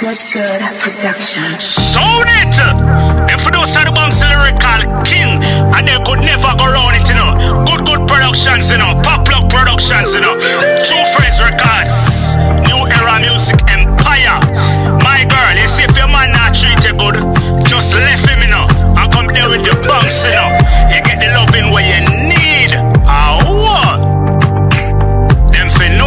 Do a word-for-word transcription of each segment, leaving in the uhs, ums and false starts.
Good Good Production. Sound it! Them for those are the banks lyrical king, and they could never go round it, you know. Good Good Productions, you know. Pop Plug Productions, you know. True Friends Records. New Era Music Empire. My girl, you see if your man not treat you good, just left him, you know, and come there with the banks, you know. You get the loving where you need. Ah, what? Them for know.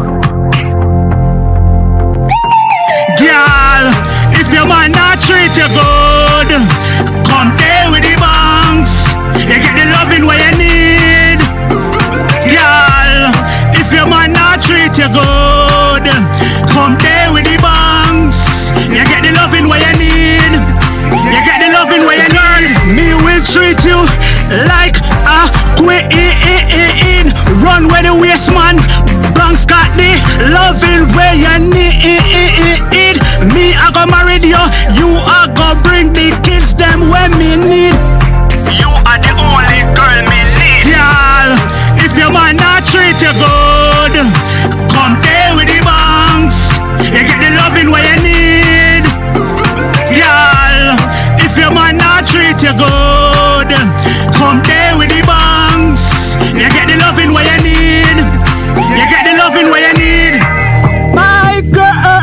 Girl, if your man not treat you good, come there with the banks. You get the loving where you need. Girl, if your man not treat you good, come there with the banks. You get the loving where you need. You get the loving where you need. Me will treat you like a queen. Run where the waste man. Banks got the loving where you need. Me I go marry you. You are go bring the kids them where me need. You are the only girl me need. Girl, if your man not treat you good, come there with the banks. You get the loving where you need. Girl, if your man not treat you good, come there with the banks. You get the loving where you need. You get the loving where you need. My girl,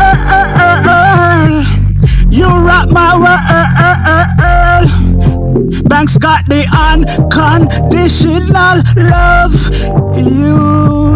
you rock my world. Banks got the unconditional love. You